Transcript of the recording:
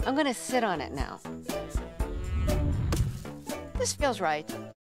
I'm gonna sit on it now. This feels right.